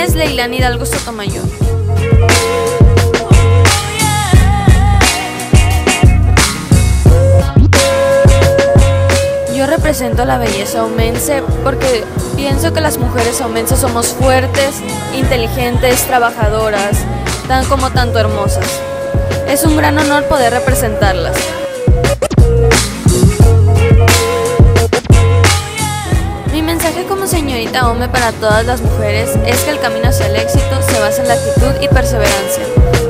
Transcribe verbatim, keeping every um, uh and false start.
es Leilani Hidalgo Sotomayor. Yo represento la belleza omense porque pienso que las mujeres omenses somos fuertes, inteligentes, trabajadoras, tan como tanto hermosas. Es un gran honor poder representarlas. Mi mensaje como señorita Ome para todas las mujeres es que el camino hacia el éxito se basa en la actitud y perseverancia.